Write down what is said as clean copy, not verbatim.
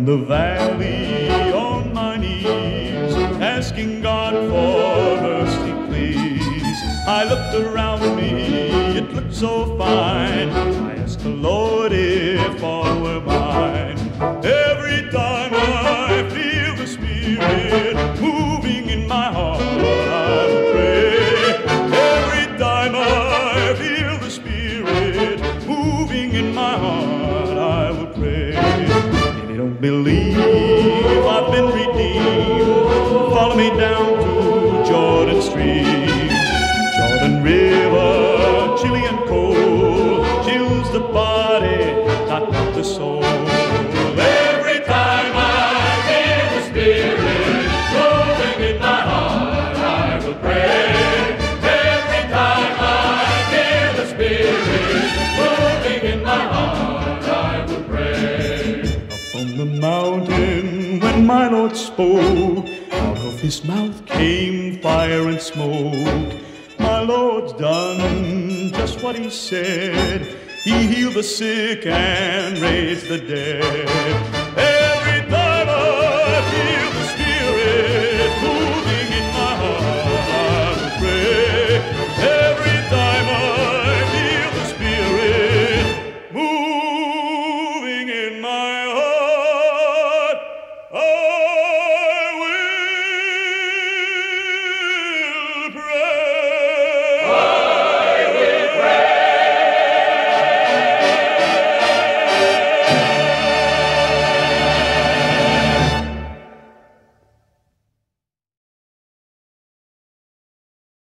the valley on my knees, asking God for mercy, please. I looked around me, it looked so fine. I asked the Lord if all were mine. Every time I feel the Spirit moving in my heart, I will pray. Every time I feel the Spirit moving in my heart, I will pray. If you don't believe I've been redeemed, follow me down to Jordan Stream. Jordan River, chilly and cold, chills the body, not the soul. Every time I feel the Spirit moving in my heart, I will pray. Every time I feel the Spirit moving in my heart, I will pray. Up from the mountain when my Lord spoke, out of his mouth came fire and smoke. My Lord's done just what he said. He healed the sick and raised the dead. Every time I feel the Spirit moving in my heart, I will pray. Every time I feel the Spirit moving in my heart,